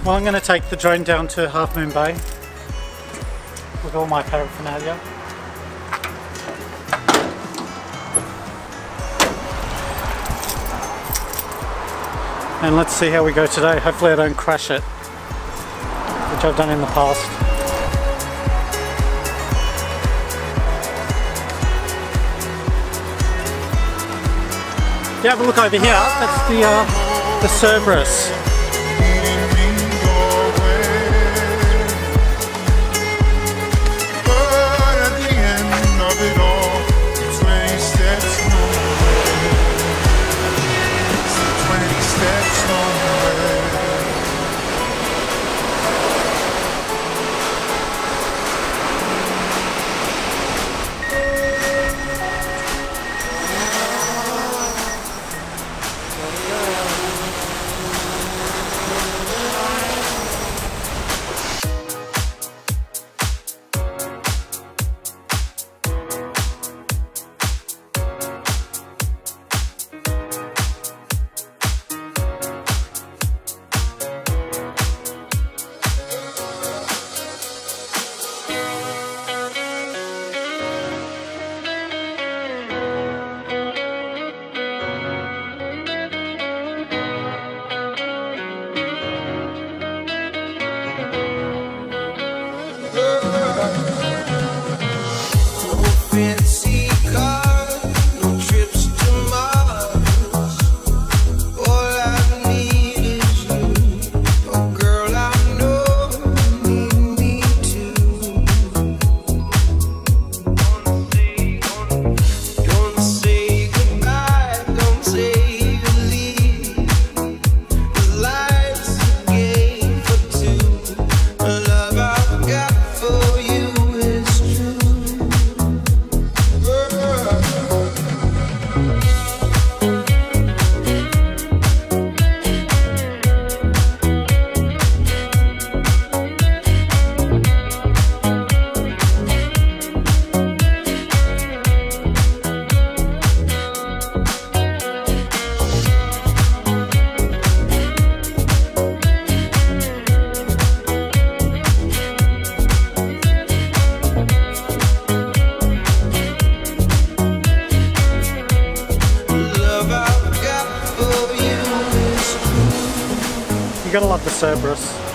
Well, I'm going to take the drone down to Half Moon Bay with all my paraphernalia. And let's see how we go today. Hopefully I don't crash it, which I've done in the past. Yeah, have a look over here. That's the Cerberus. You gotta love the Cerberus.